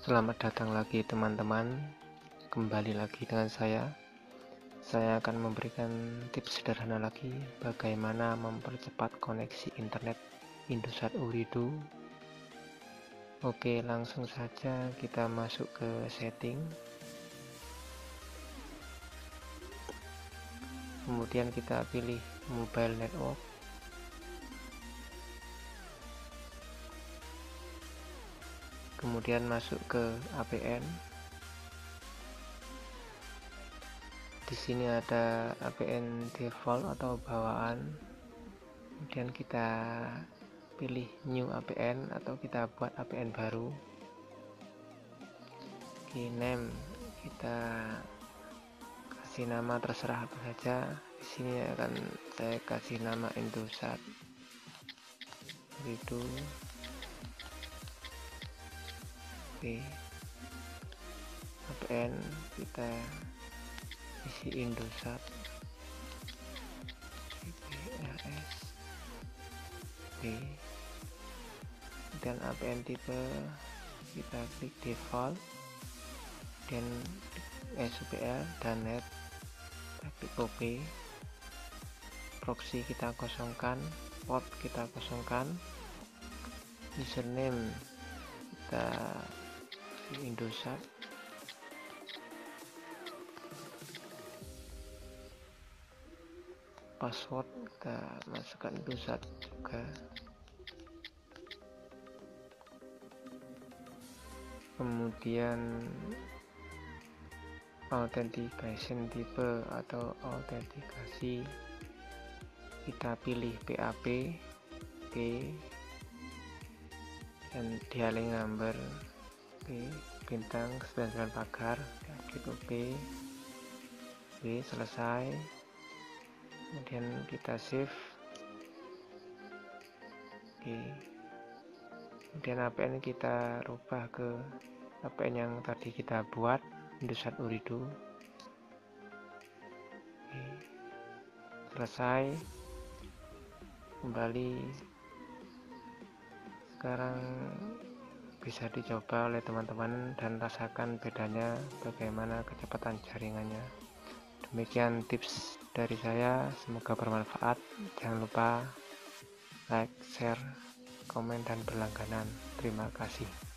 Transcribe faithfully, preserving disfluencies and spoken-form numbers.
Selamat datang lagi teman-teman, kembali lagi dengan saya. Saya akan memberikan tips sederhana lagi bagaimana mempercepat koneksi internet Indosat Ooredoo. Oke, langsung saja kita masuk ke setting. Kemudian kita pilih mobile network. Kemudian masuk ke A P N. Di sini ada A P N default atau bawaan. Kemudian kita pilih new A P N atau kita buat A P N baru. Oke, name kita kasih nama terserah apa saja. Di sini akan saya kasih nama Indosat Ooredoo. Oke, A P N kita isi Indosat I P R S. Oke, dan A P N tipe kita klik default, dan S U P L dan net kita klik OK. Proxy kita kosongkan, port kita kosongkan, username kita Indosat, password kita masukkan Indosat juga. Kemudian authentication type atau autentikasi kita pilih P A P, P, dan dialing number, P, bintang sembilan puluh sembilan pagar, klik OK. Oke, selesai. Kemudian kita save. Oke, kemudian A P N kita rubah ke A P N yang tadi kita buat, Indosat Ooredoo. Oke, selesai. Kembali. Sekarang bisa dicoba oleh teman-teman dan rasakan bedanya bagaimana kecepatan jaringannya. Demikian tips dari saya, semoga bermanfaat. Jangan lupa like, share, komen, dan berlangganan. Terima kasih.